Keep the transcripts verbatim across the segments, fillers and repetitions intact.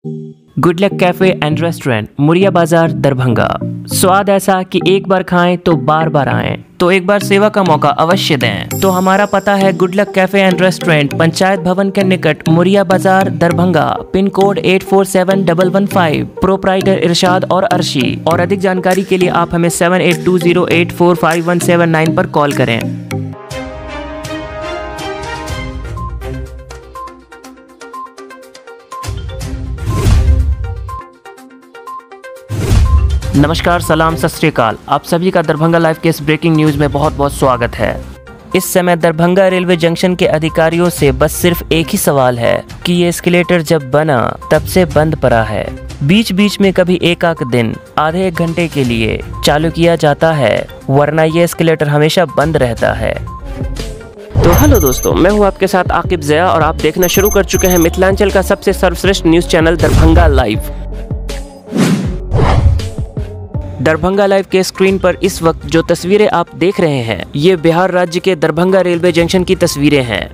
Good luck cafe and restaurant, Muria Bazaar, Darbhanga. स्वाद ऐसा कि एक बार खाएं तो बार बार आएं, तो एक बार सेवा का मौका अवश्य दें। तो हमारा पता है good luck cafe and restaurant, panchayat भवन के निकट, Muria Bazaar, Darbhanga. Pin code eight four seven one one five. Proprietor Irshad और अर्शी। और अधिक जानकारी के लिए आप हमें seven eight two zero eight four five one seven nine पर कॉल करें। नमस्कार, सलाम, सत श्री अकाल। आप सभी का दरभंगा लाइव के इस ब्रेकिंग न्यूज़ में बहुत बहुत स्वागत है। इस समय दरभंगा रेलवे जंक्शन के अधिकारियों से बस सिर्फ एक ही सवाल है कि ये एस्केलेटर जब बना तब से बंद पड़ा है। बीच बीच में कभी एक आध दिन आधे एक घंटे के लिए चालू किया जाता है, वरना ये एस्केलेटर हमेशा बंद रहता है। तो हेलो दोस्तों, मैं हूँ आपके साथ आकिब ज़िया और आप देखना शुरू कर चुके हैं मिथिलांचल का सबसे सर्वश्रेष्ठ news channel Darbhanga live. Darbhanga live के स्क्रीन पर इस वक्त जो तस्वीरें आप देख रहे हैं, ये बिहार राज्य के दरभंगा रेलवे जंक्शन की तस्वीरें हैं।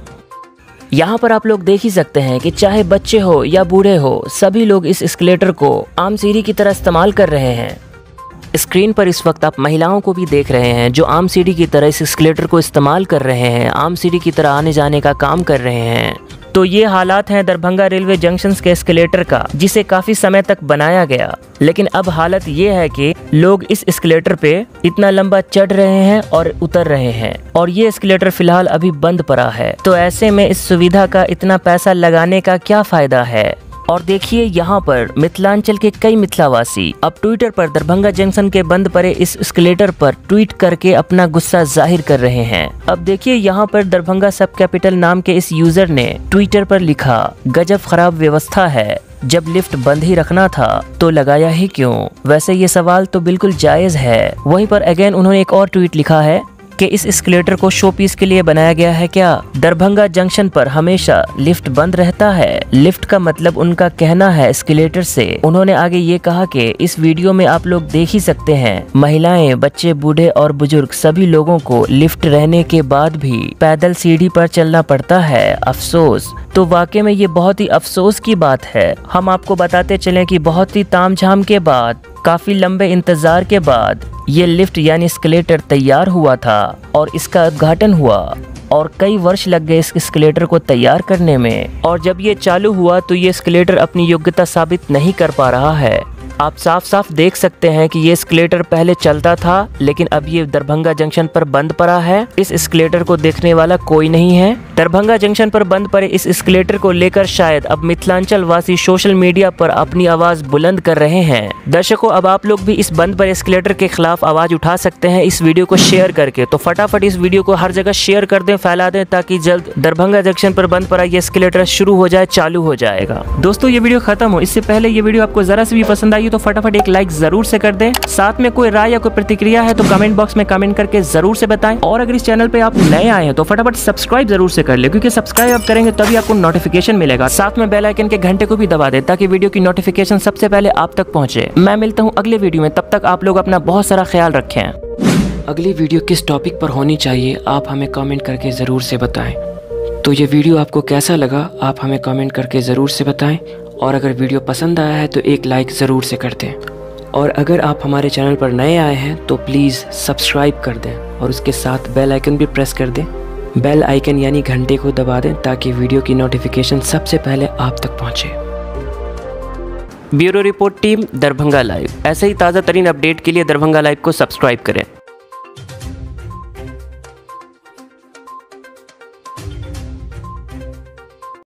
यहाँ पर आप लोग देख ही सकते हैं कि चाहे बच्चे हो या बूढ़े हो, सभी लोग इस एस्केलेटर को आम सीढ़ी की तरह इस्तेमाल कर रहे हैं। स्क्रीन पर इस वक्त आप महिलाओं को भी देख रहे हैं जो आम सीढ़ी की तरह इस एस्केलेटर को इस्तेमाल कर रहे हैं, आम सीढ़ी की तरह आने जाने का काम कर रहे हैं। तो ये हालात हैं दरभंगा रेलवे जंक्शन के एस्केलेटर का, जिसे काफी समय तक बनाया गया, लेकिन अब हालत ये है कि लोग इस एस्केलेटर पे इतना लंबा चढ़ रहे हैं और उतर रहे हैं, और ये एस्केलेटर फिलहाल अभी बंद पड़ा है। तो ऐसे में इस सुविधा का इतना पैसा लगाने का क्या फायदा है। और देखिए यहाँ पर मिथिलांचल के कई मिथिलावासी अब ट्विटर पर दरभंगा जंक्शन के बंद पड़े इस एस्केलेटर पर ट्वीट करके अपना गुस्सा जाहिर कर रहे हैं। अब देखिए यहाँ पर दरभंगा सब कैपिटल नाम के इस यूजर ने ट्विटर पर लिखा, गजब खराब व्यवस्था है, जब लिफ्ट बंद ही रखना था तो लगाया ही क्यों। वैसे ये सवाल तो बिल्कुल जायज है। वहीं पर अगेन उन्होंने एक और ट्वीट लिखा है कि इस एस्केलेटर को शो पीस के लिए बनाया गया है क्या। दरभंगा जंक्शन पर हमेशा लिफ्ट बंद रहता है। लिफ्ट का मतलब उनका कहना है एस्केलेटर से। उन्होंने आगे ये कहा कि इस वीडियो में आप लोग देख ही सकते हैं, महिलाएं, बच्चे, बूढ़े और बुजुर्ग सभी लोगों को लिफ्ट रहने के बाद भी पैदल सीढ़ी पर चलना पड़ता है। अफसोस। तो वाकई में ये बहुत ही अफसोस की बात है। हम आपको बताते चलें कि बहुत ही तामझाम के बाद, काफी लंबे इंतजार के बाद ये लिफ्ट यानी एस्केलेटर तैयार हुआ था और इसका उद्घाटन हुआ, और कई वर्ष लग गए इस एस्केलेटर को तैयार करने में। और जब ये चालू हुआ तो ये एस्केलेटर अपनी योग्यता साबित नहीं कर पा रहा है। आप साफ साफ देख सकते हैं कि ये एस्केलेटर पहले चलता था, लेकिन अब ये दरभंगा जंक्शन पर बंद पड़ा है। इस एस्केलेटर को देखने वाला कोई नहीं है। दरभंगा जंक्शन पर बंद पड़े इस एस्केलेटर को लेकर शायद अब मिथिलांचल वासी सोशल मीडिया पर अपनी आवाज बुलंद कर रहे हैं। दर्शकों, अब आप लोग भी इस बंद पड़े एस्केलेटर के खिलाफ आवाज उठा सकते हैं इस वीडियो को शेयर करके। तो फटाफट इस वीडियो को हर जगह शेयर कर दें, फैला दें, ताकि जल्द दरभंगा जंक्शन पर बंद पड़ा ये एस्केलेटर शुरू हो जाए, चालू हो जाएगा। दोस्तों, ये वीडियो खत्म हो इससे पहले ये वीडियो आपको जरा से भी पसंद आई तो फटाफट एक लाइक जरूर से कर दें। साथ में कोई राय या कोई प्रतिक्रिया है तो कमेंट बॉक्स में कमेंट करके जरूर से बताएं। और अगर इस चैनल पे आप नए आए हैं तो फटाफट सब्सक्राइब जरूर से कर ले, क्योंकि सब्सक्राइब आप करेंगे तभी आपको नोटिफिकेशन मिलेगा। साथ में बेल आइकन के घंटे को भी दबा दें ताकि वीडियो की नोटिफिकेशन सबसे पहले आप तक पहुंचे। मैं मिलता हूं अगले वीडियो में, तब तक आप लोग अपना बहुत सारा ख्याल रखें। अगली वीडियो किस टॉपिक पर होनी चाहिए आप हमें कमेंट करके जरूर से बताएं। तो ये वीडियो आपको कैसा लगा आप हमें कमेंट करके ज़रूर से बताएं। और अगर वीडियो पसंद आया है तो एक लाइक ज़रूर से कर दें। और अगर आप हमारे चैनल पर नए आए हैं तो प्लीज़ सब्सक्राइब कर दें और उसके साथ बेल आइकन भी प्रेस कर दें। बेल आइकन यानी घंटे को दबा दें ताकि वीडियो की नोटिफिकेशन सबसे पहले आप तक पहुँचे। Bureau report team, Darbhanga live. ऐसे ही ताज़ा तरीन अपडेट के लिए दरभंगा लाइव को सब्सक्राइब करें।